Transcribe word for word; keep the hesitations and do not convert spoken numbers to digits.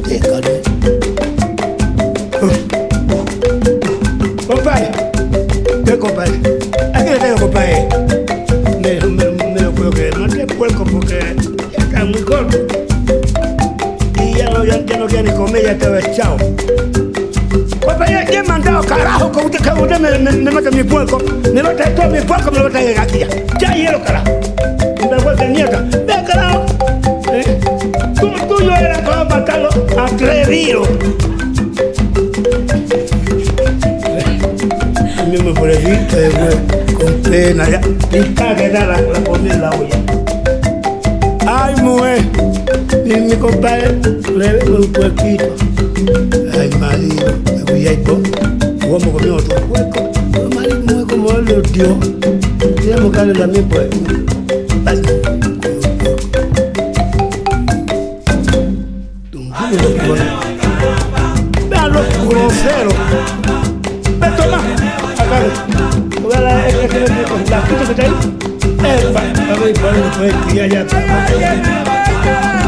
Déjale. Compadre, ¿qué compadre? ¿A qué le tengo, compadre? Me, me, me lo puedo creer, no te puerco porque ya está muy corto. Y ya no, ya, ya no quiero ni comer, ya te ves chao. Compadre, ya he mandado carajo que usted, que usted me, me, me mete mi puerco. Me va a traer todo mi puerco, me lo va a traer aquí ya. Ya hielo, carajo. Me vuelve de nieta. Ve, carajo. ¿Eh? Tú, tuyo era para matarlo atrevido. Yo me ofrecí eh, con pena ya. Y para que da la, la comida en la olla. Ay, mujer. Y mi compadre le veo un puerquito. Ay, marido. Me voy a ir por. Vamos a comer otro puerco. Pero marido, mujer, como él lo dio. Tenemos que darle también, pues. Ay. Vean los groseros. Ve, toma. La puta que está ahí. Epa, a ver, por ahí, pues, que ya ya está.